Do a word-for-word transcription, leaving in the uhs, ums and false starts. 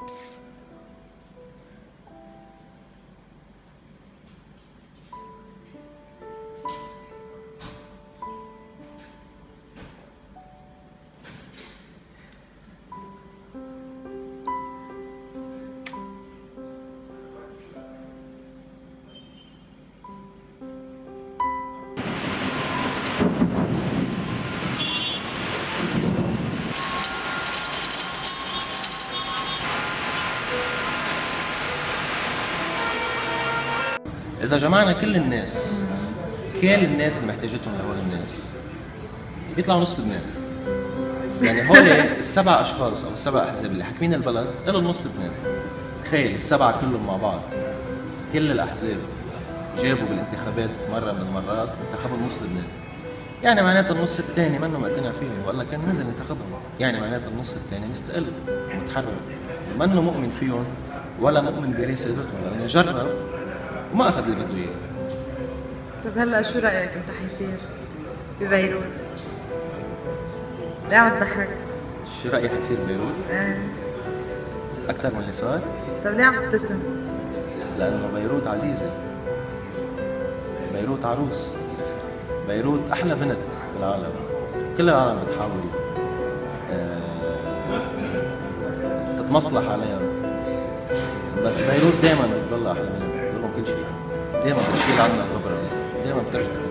إذا جمعنا كل الناس، كل الناس اللي محتاجتهم لهول الناس، بيطلعوا نص لبنان. يعني هول السبع أشخاص أو السبع أحزاب اللي حاكمين البلد إلهم نص لبنان. تخيل السبعة كلهم مع بعض، كل الأحزاب جابوا بالانتخابات مرة من المرات انتخبوا نص لبنان. يعني معناتها النص الثاني منه مقتنع فيهم والله كان نزل انتخبهم. يعني معناتها النص الثاني مستقل ومتحرر، منه مؤمن فيهم ولا مؤمن برسالتهم، لأنه جرب وما أخذ اللي بده إياه. طيب هلا شو رأيك أنت حيصير ببيروت؟ ليه عم تضحك؟ شو رأيي حيصير ببيروت؟ ايه أكثر من اللي صار؟ طيب ليه عم تبتسم؟ لأنه بيروت عزيزة، بيروت عروس، بيروت أحلى بنت بالعالم، كل العالم بتحاول آه تتمصلح عليها، بس بيروت دائما بتضل أحلى بنت، بتقول لهم كل شيء، دائما بتشيل عنا الغبرة، دائما بترجع.